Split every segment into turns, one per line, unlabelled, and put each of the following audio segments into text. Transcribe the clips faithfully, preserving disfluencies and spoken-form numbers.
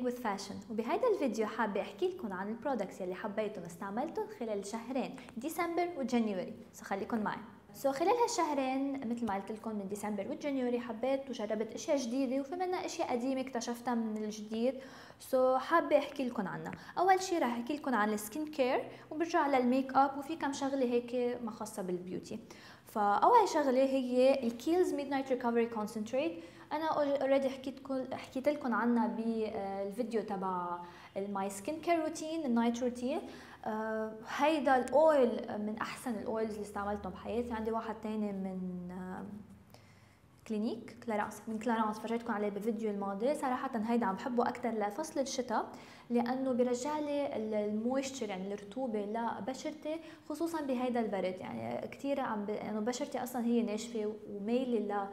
with fashion. وبهيدا الفيديو حابة احكي لكم عن البرودكتس يلي حبيتهم استعملتهم خلال شهرين ديسمبر وجانيوري، سو خليكم معي. سو خلال هالشهرين مثل ما قلت لكم من ديسمبر وجانيوري حبيت وجربت اشياء جديده وفي منها اشياء قديمه اكتشفتها من الجديد، سو حابه احكي لكم عنها. اول شيء راح احكي لكم عن السكين كير وبرجع للميك اب وفي كم شغله هيك ما خاصه بالبيوتي. فاول شغله هي الكيلز ميد نايت ريكفري كونسنتريت. انا اوريدي حكيت لكم حكيت لكم عنها بالفيديو تبع الماي سكين كير روتين النايت روتين. آه هيدا الاويل من احسن الاويلز اللي استعملتهم بحياتي. عندي واحد تاني من آه كلينيك كلارانس من كلارانس فرجيتكم عليه بالفيديو الماضي. صراحه هيدا عم بحبه اكثر لفصل الشتاء لانه بيرجع لي المويستشر يعني الرطوبه لبشرتي خصوصا بهيدا البرد. يعني كثير عم ب... يعني بشرتي اصلا هي ناشفه وميله ل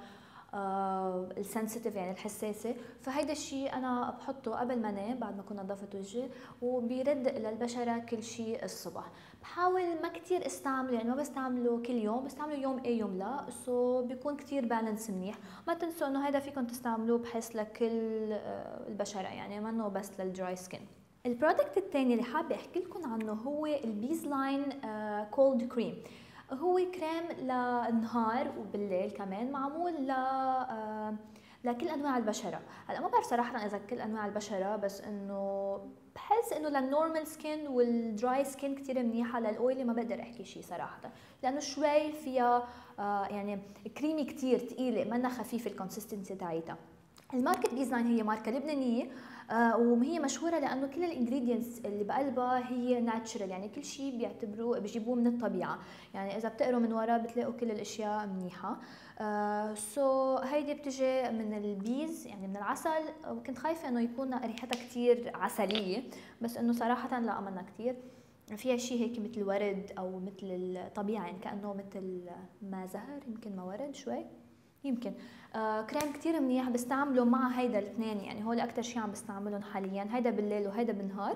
آه السنسيتيف يعني الحساسه، فهيدا الشيء انا بحطه قبل ما انام بعد ما اكون نظفت وجهي وبيرد للبشره كل شيء الصبح. بحاول ما كثير استعمله يعني ما بستعمله كل يوم، بستعمله يوم اي يوم لا، سو بيكون كثير بالانس منيح. ما تنسوا انه هذا فيكم تستعملوه بحيث لكل آه البشره يعني منه بس للدراي سكين. البرودكت الثاني اللي حابه احكي لكم عنه هو البيز لاين كولد كريم. هو كريم للنهار وبالليل كمان معمول ل آه لكل انواع البشره. هلا ما بعرف صراحه اذا كل انواع البشره، بس انه بحس انه للنورمال سكين والدراي سكين كثير منيحه. للاويلي ما بقدر احكي شيء صراحه لانه شوي فيها آه يعني كريمي كثير ثقيله منها خفيفه الكونسستنسي تاعيتها. الماركة بيز لاين هي ماركة لبنانية آه وهي مشهورة لأنه كل الانجريدينتس اللي بقلبها هي ناتشرال، يعني كل شيء بيعتبروه بيجيبوه من الطبيعة. يعني إذا بتقروا من ورا بتلاقوا كل الأشياء منيحة. آه سو هيدي بتجي من البيز يعني من العسل، وكنت خايفة إنه يكون ريحتها كتير عسلية بس إنه صراحة لا منها كتير. فيها شيء هيك مثل ورد أو مثل الطبيعة يعني كأنه مثل ما زهر يمكن ما ورد شوي يمكن. آه كريم كتير منيح بستعمله مع هيدا الاثنين، يعني هول اكتر شيء عم بستعملهم حاليا، هيدا بالليل وهيدا بالنهار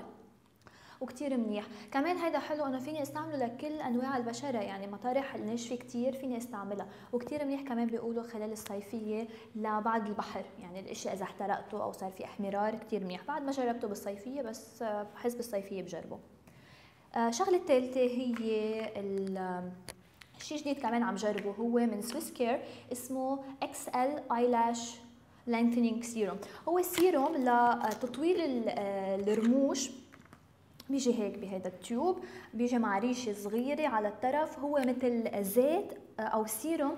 وكتير منيح. كمان هيدا حلو انه فيني استعمله لكل انواع البشره، يعني مطارح الناشفه كتير فيني استعملها، وكتير منيح كمان بيقولوا خلال الصيفيه لبعد البحر، يعني الاشياء اذا احترقته او صار في احمرار كتير منيح. بعد ما جربته بالصيفيه بس بحس بالصيفيه بجربه. آه شغله الثالثه هي ال شيء جديد كمان عم جربه، هو من سويس كير اسمه اكس ال ايلاش لينثنينج سيروم. هو سيروم لتطويل الرموش، بيجي هيك بهذا التيوب، بيجي مع ريشه صغيره على الطرف، هو مثل زيت او سيروم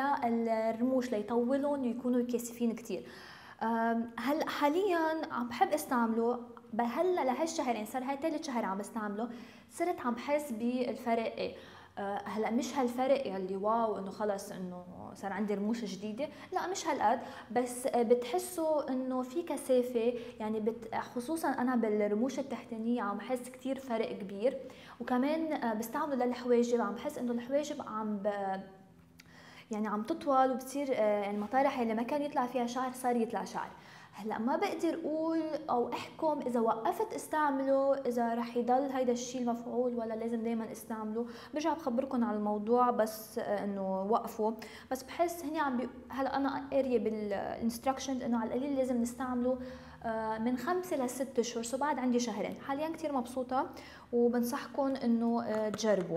للرموش ليطولهم ويكونوا كاسفين كثير. هلا حاليا عم بحب استعمله هلا لهالشهرين، صار هاي ثالث شهر عم بستعمله، صرت عم بحس بالفرق. ايه هلا مش هالفرق يلي واو انه خلص انه صار عندي رموش جديده، لا مش هالقد، بس بتحسوا انه في كثافه يعني بت خصوصا انا بالرموش التحتانيه عم بحس كثير فرق كبير. وكمان بستعمله للحواجب، عم بحس انه الحواجب عم ب... يعني عم تطول وبتصير يعني مطارح اللي ما كان يطلع فيها شعر صار يطلع شعر. هلا ما بقدر اقول او احكم اذا وقفت استعمله اذا رح يضل هيدا الشيء المفعول ولا لازم دائما استعمله، برجع بخبركم على الموضوع بس انه وقفوا. بس بحس هني عم بي... هلا انا قاريه بالانستركشنز انه على القليل لازم نستعمله من خمسة لست اشهر، سو بعد عندي شهرين. حاليا كثير مبسوطه وبنصحكم انه تجربوا.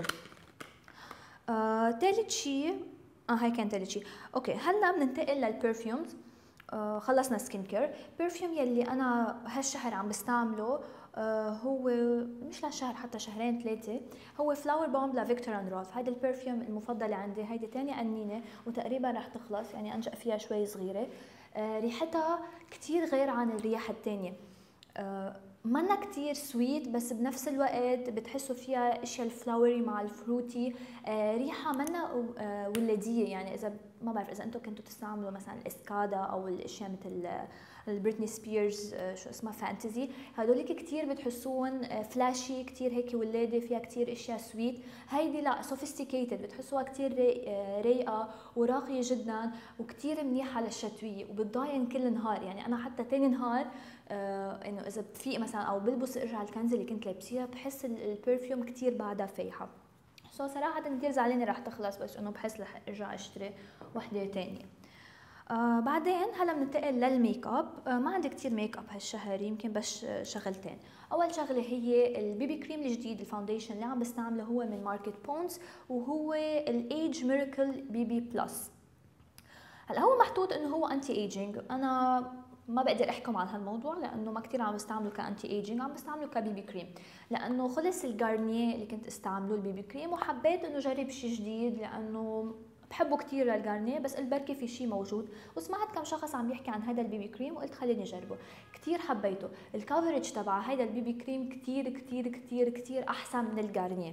آه، ثالث شيء اه هاي كان ثالث شيء. اوكي هلا بننتقل للبرفيومز. آه خلصنا سكين كير. برفيوم يلي انا هالشهر عم بستعمله آه هو مش لشهر حتى شهرين ثلاثه، هو فلاور بوم لفيكتور اند روث. هيدي البرفيوم المفضله عندي، هيدي ثاني قنينه وتقريبا رح تخلص، يعني انجأ فيها شوي صغيره. آه ريحتها كثير غير عن الرياح الثانيه. آه منا كتير سويت بس بنفس الوقت بتحسوا فيها اشياء الفلاوري مع الفروتي. آه ريحه منا آه ولاديه، يعني اذا ما بعرف اذا انتم كنتوا تستعملوا مثلا الاسكادا او الاشياء مثل البريتني سبيرز آه شو اسمها فانتزي، هدوليك كتير بتحسوهم آه فلاشي كتير هيك ولاده، فيها كتير اشياء سويت. هيدي لا سوفيستيكيتد، بتحسوها كتير رايقه وراقيه جدا وكتير منيحه للشتويه وبتضاين كل نهار. يعني انا حتى تاني نهار آه انه اذا بفيق مثلا او بلبس ارجع الكنزه اللي كنت لابسيها بحس البرفيوم كتير بعدها فايحه. سو صراحه كثير زعلانه رح تخلص، بس انه بحس رح ارجع اشتري وحده ثانيه. آه بعدين هلا بننتقل للميك اب. آه ما عندي كتير ميك اب هالشهر، يمكن بس شغلتين. اول شغله هي البيبي كريم الجديد، الفاونديشن اللي عم بستعمله هو من ماركت بونز، وهو الايج ميراكل بيبي بلس. هلا هو محطوط انه هو انتي ايجينج، انا ما بقدر احكم عن هالموضوع لانه ما كثير عم بستعمله كانتي ايجينج، عم بستعمله كبيبي كريم، لانه خلص الجارنيه اللي كنت استعمله البيبي كريم، وحبيت انه جرب شيء جديد لانه بحبه كثير للجارنيه، بس البركي في شيء موجود، وسمعت كم شخص عم يحكي عن هذا البيبي كريم وقلت خليني اجربه. كثير حبيته، الكفرج تبع هذا البيبي كريم كثير كثير كثير كثير احسن من الجارنيه.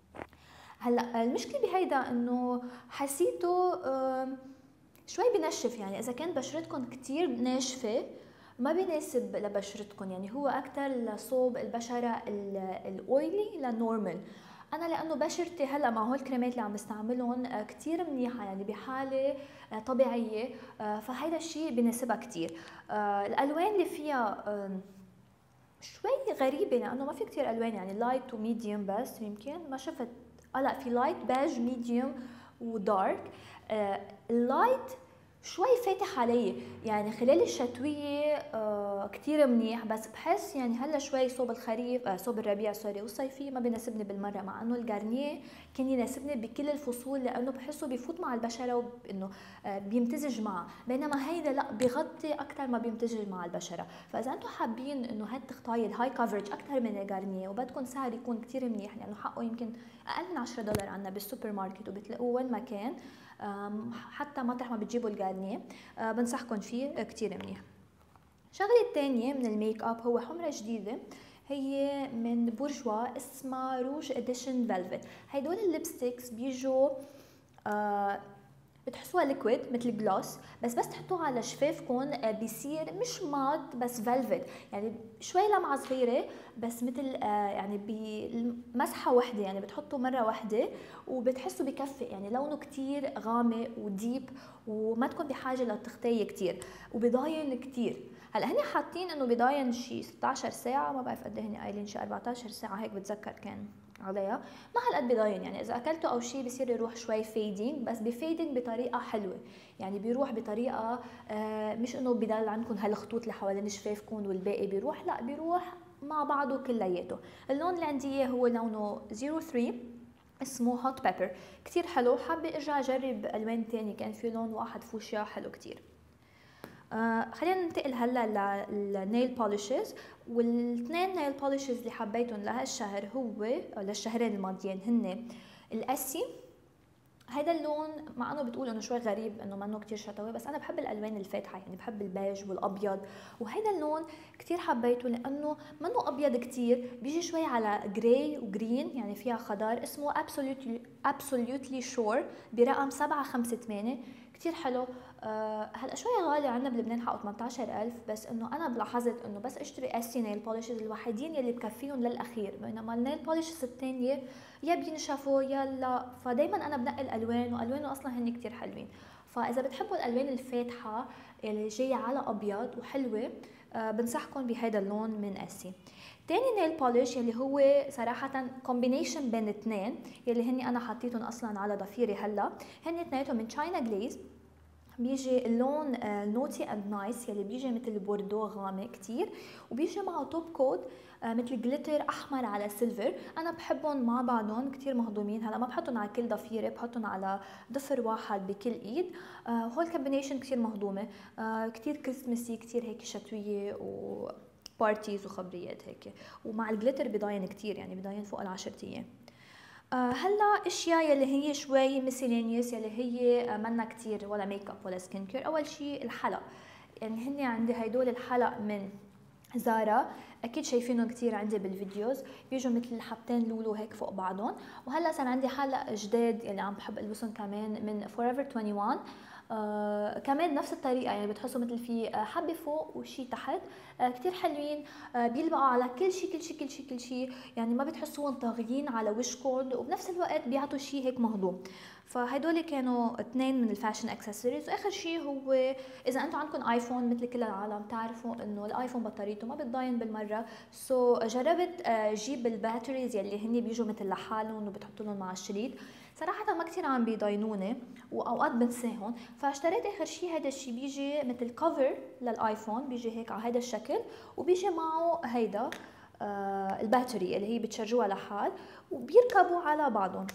هلا المشكله بهيدا انه حسيته شوي بنشف، يعني اذا كان بشرتكم كتير ناشفه ما بيناسب لبشرتكم، يعني هو اكثر لصوب البشره الاويلي للنورمال. انا لانه بشرتي هلا مع هول الكريمات اللي عم بستعملهم كتير منيحه، يعني بحاله طبيعيه، فهيدا الشيء بيناسبها كتير. الالوان اللي فيها شوي غريبه لانه ما في كتير الوان، يعني لايت وميديوم، بس يمكن ما شفت. اه لا، في لايت بيج ميديوم ودارك. آه اللايت شوي فاتح علي، يعني خلال الشتوية آه كتير منيح، بس بحس يعني هلا شوي صوب الخريف آه صوب الربيع سوري والصيفية ما بيناسبني بالمرة، مع انه الجارنيه كان يناسبني بكل الفصول لانه بحسه بيفوت مع البشرة وانه آه بيمتزج معها، بينما هيدا لا بيغطي اكثر ما بيمتزج مع البشرة. فاذا انتم حابين انه هاد تختاري الهاي كفرج اكثر من الجارنيه وبدكم سعر يكون كتير منيح، لانه حقه يمكن اقل من عشرة دولار عنا بالسوبر ماركت وبتلاقوه وين ما كان، حتى مطرح ما بتجيبوا الجارنيه، بنصحكم فيه كتير منيح. الشغله الثانيه من الميك اب هو حمرة جديده، هي من بورجوا اسمها روج اديشن فيلفت. هدول الليبستيكس بيجوا آه بتحسوها ليكويد مثل جلوس، بس بس تحطوها على شفافكم بيصير مش مات بس فيلفت، يعني شوي لمعه صغيره بس مثل آه يعني بمسحه وحده، يعني بتحطوا مره وحده وبتحسوا بكفي، يعني لونه كتير غامق وديب وما تكون بحاجه للتغطيه كتير، وبضاين كتير. هلا هني حاطين انه بضاين شي ستة عشر ساعه، ما بعرف قد ايه هني قايلين شي أربعة عشر ساعه هيك بتذكر كان عليها، ما هالقد بضاين، يعني اذا اكلته او شيء بصير يروح شوي فيدينج، بس بفيدينج بطريقه حلوه، يعني بيروح بطريقه آه مش انه بضل عندكم هالخطوط اللي حوالين شفافكم والباقي بيروح، لا بيروح مع بعضه كلياته. اللون اللي عندي اياه هو لونه صفر ثلاثة، اسمه هوت بيبر، كتير حلو، حابه ارجع اجرب الوان تاني، كان في لون واحد فوشيا حلو كتير. آه خلينا ننتقل هلا للنيل بوليشز، والاثنين نيل بوليشز اللي حبيتهم لهالشهر هو للشهرين الماضيين هن الاسي. هذا اللون مع انه بتقول انه شوي غريب انه منه كتير شتوي، بس انا بحب الالوان الفاتحه، يعني بحب البيج والابيض، وهذا اللون كتير حبيته لانه منه ابيض كتير، بيجي شوي على جراي وجرين، يعني فيها خضار، اسمه ابسوليوتلي ابسوليوتلي شور برقم سبعة خمسة ثمانية، كتير حلو. أه هلا شوي غالي عندنا بلبنان حقه ثمانية عشر ألف، بس انه انا بلاحظت انه بس اشتري اسي نيل بوليشز الوحيدين يلي بكفيهم للاخير، بينما النيل بوليشز الثانيه يا بينشفوا يا لا، فدايما انا بنقي الالوان، والوانه اصلا هن كتير حلوين. فاذا بتحبوا الالوان الفاتحه اللي جايه على ابيض وحلوه، أه بنصحكم بهذا اللون من اسي. تاني نيل بوليش يلي هو صراحة كومبينيشن بين اثنين يلي هني انا حطيتهم اصلا على ضفيري هلا، هن اثنيناتهم من تشاينا جليز، بيجي اللون نوتي اند نايس يلي بيجي مثل بوردو غامق كتير، وبيجي معه توب كوت مثل جليتر احمر على سيلفر، انا بحبهم مع بعضهم كتير مهضومين. هلا ما بحطهم على كل ضفيره، بحطهم على ضفر واحد بكل ايد. آه هول كومبينيشن كتير مهضومه، آه كتير كريسمسي، كتير هيك شتويه و بارتيز وخبريات هيك، ومع الجليتر بضاين كتير، يعني بضاين فوق العشر ايام. آه هلا اشياء يلي هي شوي مسيلينيوس يلي هي آه منا كتير ولا ميك اب ولا سكين كير. اول شيء الحلق، يعني هني عندي هيدول الحلق من زارا، اكيد شايفينهم كتير عندي بالفيديوز، بيجوا مثل حبتين لولو هيك فوق بعضهم. وهلا صار عندي حلق جداد يلي عم بحب البسهم كمان من فوريفر واحد وعشرين، آه كمان نفس الطريقه، يعني بتحسوا مثل في حبه فوق وشي تحت، آه كتير حلوين، آه بيلبقوا على كل شيء كل شيء كل شيء كل شيء، يعني ما بتحسوهم طاغيين على وشكم، وبنفس الوقت بيعطوا شيء هيك مهضوم. فهدول كانوا اثنين من الفاشن اكسسوارز. واخر شيء هو اذا انتم عندكم ايفون مثل كل العالم تعرفوا انه الايفون بطاريته ما بتضاين بالمره، سو so, جربت جيب الباتريز يلي هني بيجوا مثل لحالهم وبتحطوا لهم مع الشريط. صراحة ما كتير عم بيضاينوني واوقات بنساهم، فاشتريت اخر شي هيدا الشي، بيجي مثل كفر للايفون، بيجي هيك على هيدا الشكل، وبيجي معه هيدا آه الباتري اللي هي بتشارجوها لحال، وبيركبوا على بعضهم.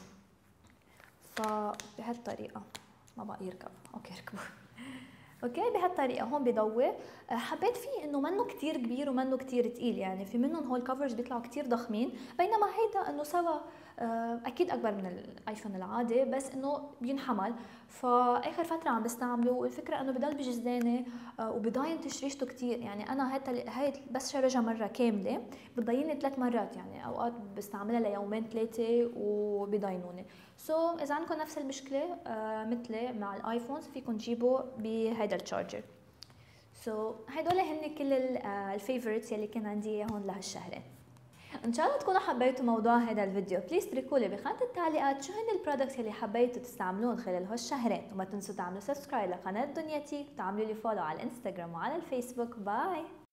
فبهالطريقة ما بقى يركب، اوكي ركبوا. اوكي بهالطريقه هون بضوي. حبيت فيه انه منه كتير كبير ومنه كتير تقيل، يعني في منهم هول الكفرز بيطلعوا كتير ضخمين، بينما هيدا انه سوا اكيد اكبر من الايفون العادي بس انه بينحمل. فاخر فتره عم بستعمله، والفكره انه بضل بجزداني وبضاين تشريشته كتير، يعني انا هيدا هي بس شارجها مره كامله بتضايني ثلاث مرات، يعني اوقات بستعملها ليومين ثلاثه وبضاينوني. سو so, اذا عندكم نفس المشكله آه مثلي مع الايفونز، فيكم تجيبوا بهيدا التشارجر. سو so, هدول هن كل الفيفورتس يلي كان عندي اياهم لهالشهرين. ان شاء الله تكونوا حبيتوا موضوع هذا الفيديو. بليز اتركوا لي بخانه التعليقات شو هن البرودكتس يلي حبيتوا تستعملون خلال هالشهرين، وما تنسوا تعملوا سبسكرايب لقناه دنيتي، وتعملوا لي فولو على الانستغرام وعلى الفيسبوك. باي.